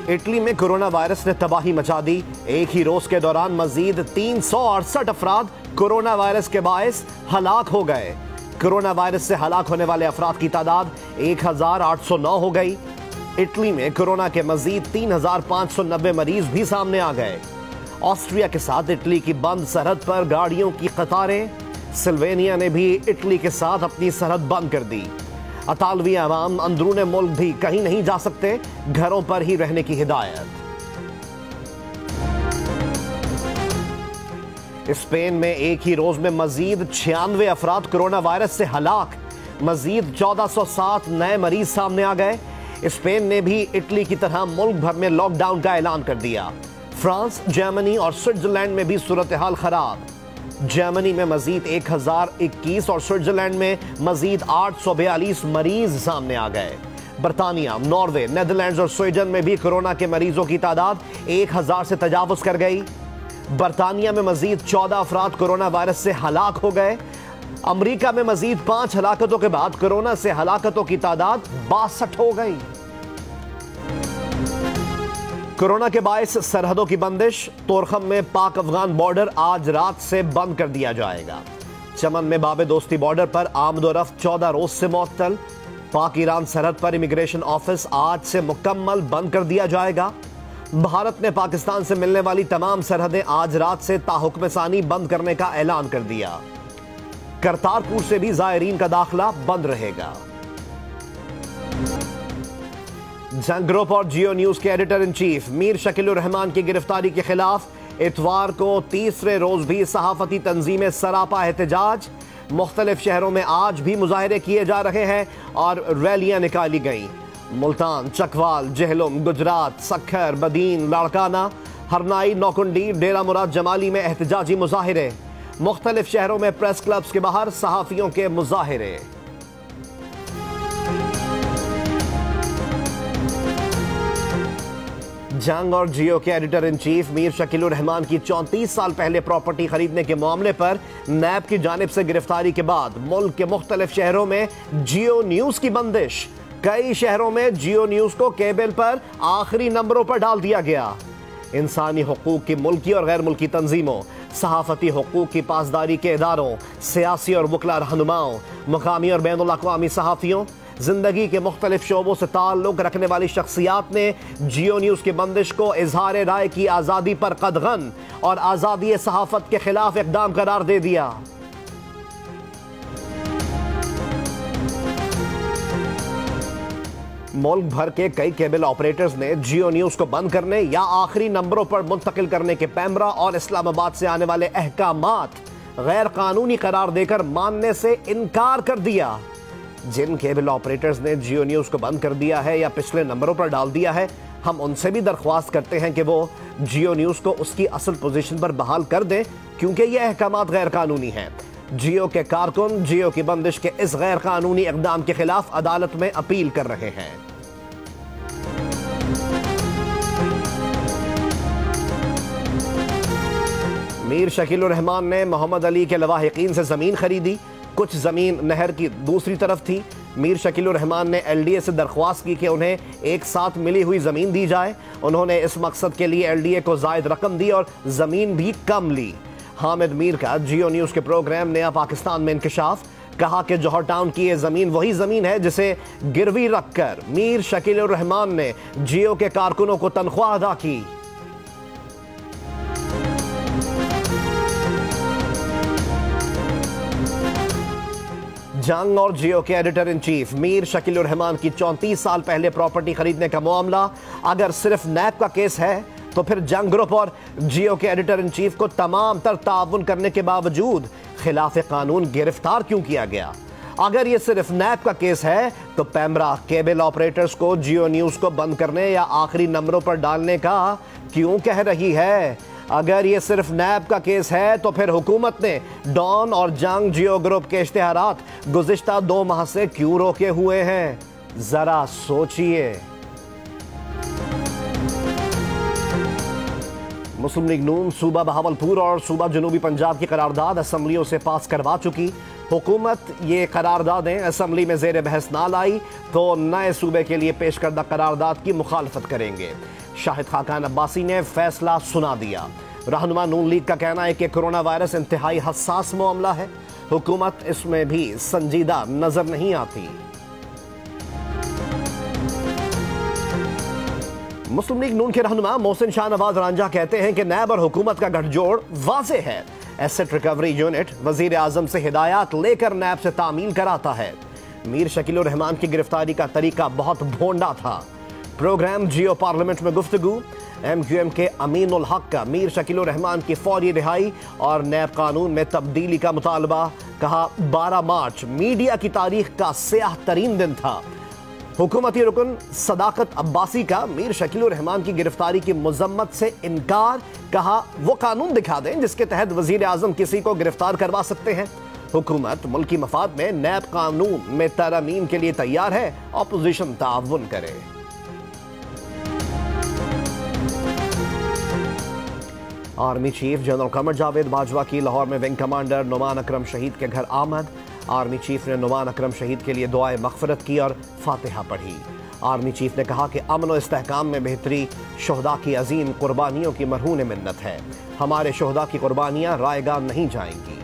Italy में corona virus ने तबाही मचा दी। एक ही रोज के दौरान मजीद 368 अफराद कोरोना वायरस के बायस हलाक हो गए। कोरोना वायरस से हलाक होने वाले अफराद की तादाद 1809 हो गई। इटली में कोरोना के मजीद 3590 मरीज भी सामने आ गए। ऑस्ट्रिया के साथ इटली की बंद सरहद पर गाड़ियों की कतारें। स्लोवेनिया ने भी इटली के साथ अपनी सरहद बंद कर दी। अतालवी अवाम अंदरूने मुल्क भी कहीं नहीं जा सकते, घरों पर ही रहने की हिदायत। स्पेन में एक ही रोज में मजीद 96 अफराद कोरोना वायरस से हलाक। मजीद 1407 नए मरीज सामने आ गए। स्पेन ने भी इटली की तरह मुल्क भर में लॉकडाउन का ऐलान कर दिया। फ्रांस, जर्मनी और स्विट्जरलैंड में भी सूरत हाल खराब। जर्मनी में मजीद 1021 और स्विट्जरलैंड में मजीद 842 मरीज सामने आ गए। बरतानिया, नॉर्वे, नेदरलैंड्स और स्वीडन में भी कोरोना के मरीजों की तादाद 1000 से तजावुज कर गई। बरतानिया में मजीद 14 अफराद कोरोना वायरस से हलाक हो गए। अमेरिका में मजीद 5 हलाकतों के बाद कोरोना से हलाकतों की तादाद 62 हो गई। कोरोना के बायस सरहदों की बंदिश। तोरखम में पाक अफगान बॉर्डर आज रात से बंद कर दिया जाएगा। चमन में बाबे दोस्ती बॉर्डर पर आमदोरफ्त 14 रोज से मुअत्तल। पाक ईरान सरहद पर इमिग्रेशन ऑफिस आज से मुकम्मल बंद कर दिया जाएगा। भारत ने पाकिस्तान से मिलने वाली तमाम सरहदें आज रात से ताहुक्म सानी बंद करने का ऐलान कर दिया। करतारपुर से भी जायरीन का दाखिला बंद रहेगा। जंग ग्रुप और जियो न्यूज के editor in chief Mir Shakilur Rahman की गिरफ्तारी के खिलाफ इतवार को तीसरे रोज भी सहाफती तंजीमें सरापा एहतजाज। मुख्तलिफ शहरों में आज भी मुजाहरे किए जा रहे हैं और रैलियां निकाली गईं। मुल्तान, चकवाल, जहलुम, गुजरात, सक्खर, बदीन, लाड़काना, हरनाई, नौकुंडी, डेरा मुराद जमाली में एहतजाजी मुजाहरे। मुख्तलिफ शहरों में प्रेस क्लब्स के बाहर सहाफियों के मुजाहरे। जंग और जियो के editor in chief Mir Shakilur Rahman की 34 साल पहले प्रॉपर्टी खरीदने के मामले पर नैब की जानिब से गिरफ्तारी के बाद मुल्क के मुख्तलिफ शहरों में जियो न्यूज की बंदिश। कई शहरों में जियो न्यूज को केबल पर आखिरी नंबरों पर डाल दिया गया। इंसानी हुकूक की मुल्की और गैर मुल्की तंजीमों, सहाफती हुकूक की पासदारी के इदारों, सियासी और वकला रहनुमाओं, मुकामी और बैनुल अक़वामी सहाफ़ियों, जिंदगी के मुख्तलिफ शोबों से ताल्लुक रखने वाली शख्सियात ने जियो न्यूज की बंदिश को इजहार राय की आज़ादी पर कदगन और आज़ादी सहाफत के खिलाफ इक़दाम करार दे दिया। मुल्क भर के कई केबल ऑपरेटर्स ने जियो न्यूज को बंद करने या आखिरी नंबरों पर मुंतकिल करने के पैमरा और इस्लामाबाद से आने वाले अहकामात गैर कानूनी करार देकर मानने से इनकार कर दिया। जिन केबल ऑपरेटर्स ने जियो न्यूज को बंद कर दिया है या पिछले नंबरों पर डाल दिया है, हम उनसे भी दरख्वास्त करते हैं कि वो जियो न्यूज को उसकी असल पोजीशन पर बहाल कर दें, क्योंकि ये अहकामात गैर कानूनी हैं। जियो के कारकुन जियो की बंदिश के इस गैर कानूनी इक़दाम के खिलाफ अदालत में अपील कर रहे हैं। मीर शकीलुर रहमान ने मोहम्मद अली के लवाहिकीन से ज़मीन खरीदी। कुछ ज़मीन नहर की दूसरी तरफ थी। मीर शकीलुर रहमान ने LDA से दरख्वास्त की कि उन्हें एक साथ मिली हुई ज़मीन दी जाए। उन्होंने इस मकसद के लिए LDA को ज़ायद रकम दी और ज़मीन भी कम ली। हामिद मीर का जियो न्यूज़ के प्रोग्राम नया पाकिस्तान में इंकशाफ। कहा कि जौहर टाउन की ये ज़मीन वही ज़मीन है जिसे गिरवी रखकर मीर शकीलुर रहमान ने जियो के कारकुनों को तनख्वाह अदा की। जंग और जियो के editor in chief Mir Shakilur Rahman की 34 साल पहले प्रॉपर्टी खरीदने का मामला अगर सिर्फ नैब का केस है, तो फिर जंग ग्रुप और जियो के एडिटर इन चीफ को तमाम तर ताउन करने के बावजूद खिलाफ कानून गिरफ्तार क्यों किया गया? अगर ये सिर्फ नैब का केस है, तो पैमरा केबल ऑपरेटर्स को जियो न्यूज को बंद करने या आखिरी नंबरों पर डालने का क्यों कह रही है? अगर ये सिर्फ नैब का केस है, तो फिर हुकूमत ने डॉन और जंग जियो ग्रुप के इश्तिहारात गुज़िश्ता 2 माह से क्यों रोके हुए हैं? जरा सोचिए। मुस्लिम लीग नून सूबा बहावलपुर और सूबा जनूबी पंजाब की करारदाद असम्बलियों से पास करवा चुकी। हुकूमत ये करारदादें असम्बली में ज़ेर बहस ना लाई तो नए सूबे के लिए पेश करदा करारदाद की मुखालफत करेंगे। शाहिद खाकान अब्बासी ने फैसला सुना दिया। रहनुमा नून लीग का कहना है कि कोरोना वायरस इंतहाई हसास मामला है, हुकूमत इसमें भी संजीदा नजर नहीं आती। मुस्लिम लीग नून के रहनुमा मोहसिन शाहनवाज रांझा कहते हैं कि नैब और हुकूमत का गठजोड़ वाज़े है। एसेट रिकवरी यूनिट वजीर आजम से हिदायत लेकर नैब से तामील कराता है। मीर शकील रहमान की गिरफ्तारी का तरीका बहुत भोंडा था। प्रोग्राम जियो पार्लियामेंट में गुफ्तगू। MQM के अमीन उल हक का मीर शकील रहमान की फौरी रिहाई और नैब कानून में तब्दीली का मुतालबा। कहा 12 मार्च मीडिया की तारीख का स्याह तरीन दिन था। हुकूमती रुकन सदाकत अब्बासी का मीर शकील रहमान की गिरफ्तारी की मुजम्मत से इनकार। कहा वो कानून दिखा दें जिसके तहत वजीर आजम किसी को गिरफ्तार करवा सकते हैं। हुकूमत मुल्की मफाद में नैब कानून में तरमीम के लिए तैयार है, अपोजिशन ताउन करे। Army chief general Qamar Javed Bajwa की लाहौर में विंग कमांडर नुमान अकरम शहीद के घर आमद। आर्मी चीफ ने नुमान अकरम शहीद के लिए दुआए मगफरत की और फातिहा पढ़ी। आर्मी चीफ ने कहा कि अमन और इस्तेहकाम में बेहतरी शोहदा की अजीम कुर्बानियों की मरहून मिन्नत है। हमारे शोहदा की कुर्बानियां रायगा नहीं जाएंगी।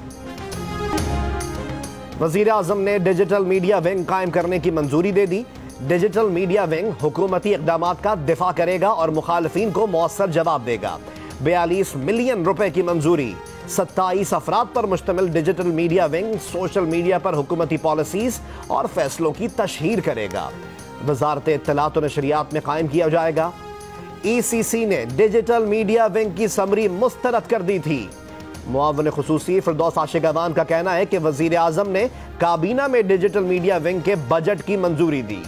वजीर आजम ने डिजिटल मीडिया विंग कायम करने की मंजूरी दे दी। डिजिटल मीडिया विंग हुकूमती इक़दामात का दिफा करेगा और मुखालिफिन को मौसर जवाब देगा। 42 मिलियन रुपए की मंजूरी। 27 अफराद पर मुश्तमिल digital media wing social media पर हुकूमती पॉलिसीज और फैसलों की तशहीर करेगा। वजारत इत्तलात और नशरियात में कायम किया जाएगा। ECC ने डिजिटल मीडिया विंग की समरी मुस्तरद कर दी थी। मुआवन खुसूसी फिरदौस आशिक अवान का कहना है कि वजीर आजम ने काबीना में डिजिटल मीडिया विंग के बजट की मंजूरी दी।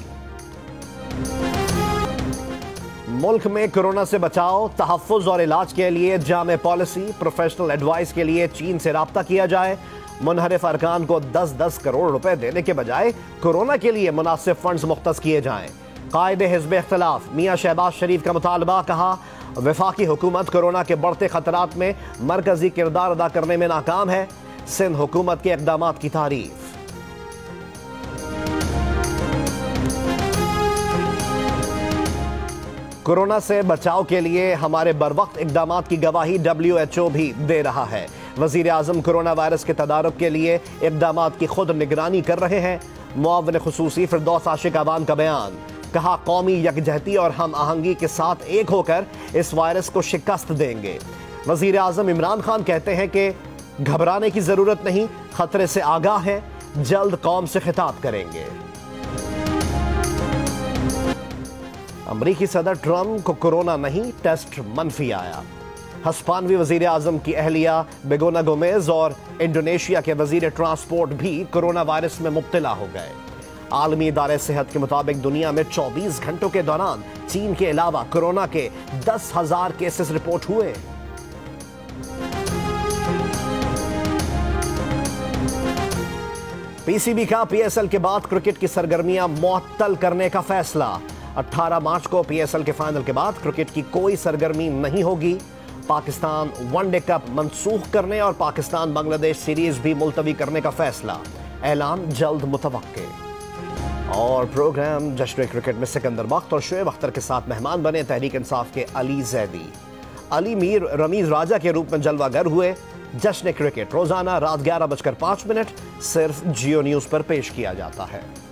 मुल्क में कोरोना से बचाव, तहफ़्फ़ुज़ और इलाज के लिए जामे पॉलिसी, प्रोफेशनल एडवाइस के लिए चीन से राब्ता किया जाए। मुनहरिफ अरकान को 10-10 करोड़ रुपए देने के बजाय कोरोना के लिए मुनासिब फंड्स मुख्तस किए जाएं। कायदे हिज़्ब इख्तिलाफ मियां शहबाज शरीफ का मुतालबा। कहा वफाकी हुकूमत कोरोना के बढ़ते खतरात में मरकजी किरदार अदा करने में नाकाम है। सिंध हुकूमत के इक़दामात की तारीफ। कोरोना से बचाव के लिए हमारे बरवक्त इक़दामात की गवाही WHO भी दे रहा है। वज़ीर आज़म कोरोना वायरस के तदारुक के लिए इक़दामात की खुद निगरानी कर रहे हैं। मुआवन खुसूसी फिरदौस आशिक अवान का बयान। कहा कौमी यकजहती और हम आहंगी के साथ एक होकर इस वायरस को शिकस्त देंगे। वज़ीर आज़म इमरान खान कहते हैं कि घबराने की ज़रूरत नहीं, खतरे से आगाह है, जल्द कौम से खिताब करेंगे। अमरीकी सदर ट्रंप को कोरोना नहीं, टेस्ट मनफी आया। हस्पानवी वजीर आजम की अहलिया बेगोना गोमेज और इंडोनेशिया के वजीर ट्रांसपोर्ट भी कोरोना वायरस में मुब्तला हो गए। आलमी इदारे सेहत के मुताबिक दुनिया में 24 घंटों के दौरान चीन के अलावा कोरोना के 10,000 केसेस रिपोर्ट हुए। PCB का PSL के बाद क्रिकेट की सरगर्मियां मुअत्तल करने का फैसला। 18 मार्च को PSL के फाइनल के बाद क्रिकेट की कोई सरगर्मी नहीं होगी। पाकिस्तान वनडे कप मंसूख करने और पाकिस्तान बांग्लादेश सीरीज भी मुलतवी करने का फैसला। ऐलान जल्द मुतवक्के। और प्रोग्राम जश्न क्रिकेट में सिकंदर बख्त और शोएब अख्तर के साथ मेहमान बने तहरीक इंसाफ के अली जैदी। अली मीर रमीज राजा के रूप में जलवागर हुए। जश्न क्रिकेट रोजाना रात 11:05 सिर्फ जियो न्यूज पर पेश किया जाता है।